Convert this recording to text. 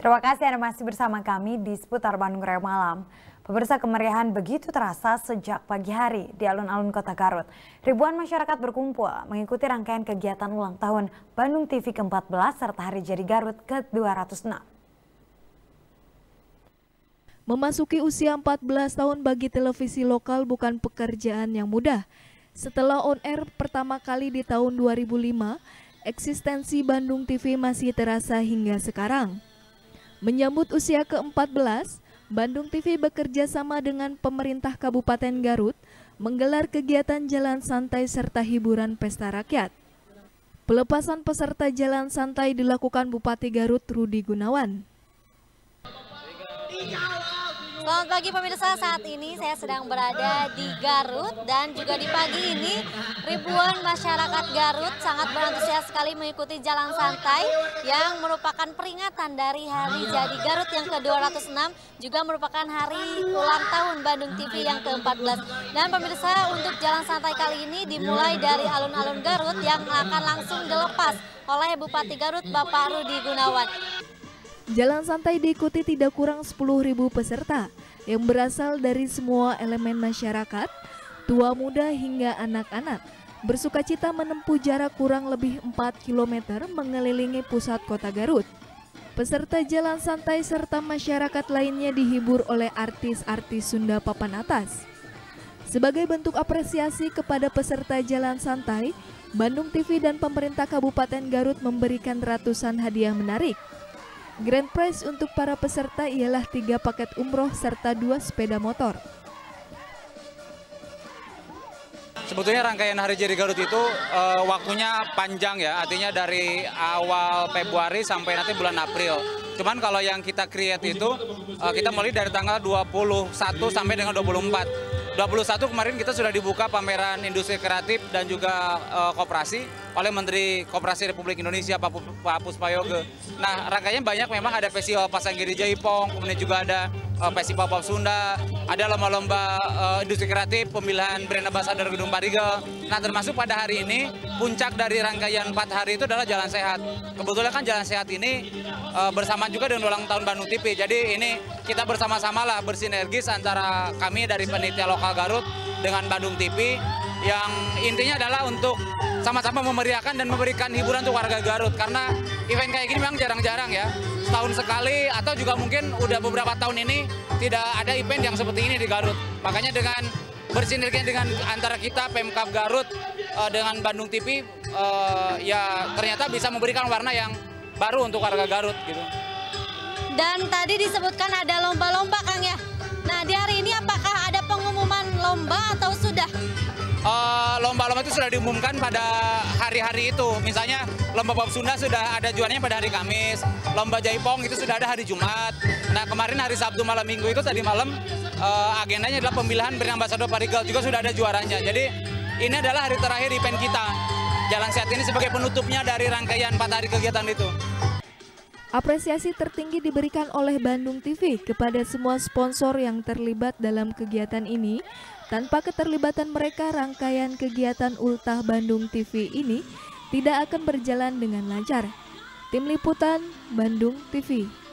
Terima kasih Anda masih bersama kami di seputar Bandung Raya Malam. Pemirsa, kemeriahan begitu terasa sejak pagi hari di alun-alun Kota Garut. Ribuan masyarakat berkumpul mengikuti rangkaian kegiatan ulang tahun Bandung TV ke-14 serta Hari Jadi Garut ke-206. Memasuki usia 14 tahun bagi televisi lokal bukan pekerjaan yang mudah. Setelah on air pertama kali di tahun 2005, eksistensi Bandung TV masih terasa hingga sekarang. Menyambut usia ke-14, Bandung TV bekerja sama dengan pemerintah Kabupaten Garut menggelar kegiatan jalan santai serta hiburan pesta rakyat. Pelepasan peserta jalan santai dilakukan Bupati Garut Rudi Gunawan. Selamat pagi pemirsa, saat ini saya sedang berada di Garut dan juga di pagi ini ribuan masyarakat Garut sangat berantusias sekali mengikuti jalan santai yang merupakan peringatan dari Hari Jadi Garut yang ke-206, juga merupakan hari ulang tahun Bandung TV yang ke-14. Dan pemirsa, untuk jalan santai kali ini dimulai dari alun-alun Garut yang akan langsung dilepas oleh Bupati Garut Bapak Rudi Gunawan. Jalan santai diikuti tidak kurang 10.000 peserta yang berasal dari semua elemen masyarakat, tua muda hingga anak-anak. Bersukacita menempuh jarak kurang lebih 4 km mengelilingi pusat kota Garut. Peserta jalan santai serta masyarakat lainnya dihibur oleh artis-artis Sunda papan atas. Sebagai bentuk apresiasi kepada peserta jalan santai, Bandung TV dan pemerintah Kabupaten Garut memberikan ratusan hadiah menarik. Grand prize untuk para peserta ialah 3 paket umroh serta 2 sepeda motor. Sebetulnya rangkaian Hari Jadi Garut itu waktunya panjang ya, artinya dari awal Februari sampai nanti bulan April. Cuman kalau yang kita create itu kita mulai dari tanggal 21 sampai dengan 24. 21 kemarin kita sudah dibuka pameran industri kreatif dan juga koperasi oleh Menteri Koperasi Republik Indonesia Pak Puspayoga. Nah, rangkaiannya banyak, memang ada festival Pasanggiri Jaipong, kemudian juga ada festival pop Sunda, ada lomba-lomba industri kreatif, pemilihan brand ambassador Gedung Parigel. Nah, termasuk pada hari ini puncak dari rangkaian 4 hari itu adalah Jalan Sehat. Kebetulan kan Jalan Sehat ini bersama juga dengan ulang tahun Bandung TV. Jadi ini kita bersama-sama lah bersinergis antara kami dari panitia lokal Garut dengan Bandung TV, yang intinya adalah untuk sama-sama memeriahkan dan memberikan hiburan untuk warga Garut, karena event kayak gini memang jarang-jarang ya, setahun sekali atau juga mungkin udah beberapa tahun ini tidak ada event yang seperti ini di Garut. Makanya dengan bersinergi dengan antara kita Pemkab Garut dengan Bandung TV ya ternyata bisa memberikan warna yang baru untuk warga Garut gitu. Dan tadi disebutkan ada lomba-lomba, Kang ya. Nah, di hari ini apakah ada pengumuman lomba atau sudah? Lomba-lomba itu sudah diumumkan pada hari-hari itu. Misalnya lomba pop Sunda sudah ada juaranya pada hari Kamis, lomba Jaipong itu sudah ada hari Jumat. Nah, kemarin hari Sabtu malam Minggu itu tadi malam agendanya adalah pemilihan brand ambassador Parigel, juga sudah ada juaranya. Jadi ini adalah hari terakhir event kita. Jalan Sehat ini sebagai penutupnya dari rangkaian 4 hari kegiatan itu. Apresiasi tertinggi diberikan oleh Bandung TV kepada semua sponsor yang terlibat dalam kegiatan ini. Tanpa keterlibatan mereka, rangkaian kegiatan Ultah Bandung TV ini tidak akan berjalan dengan lancar. Tim Liputan Bandung TV.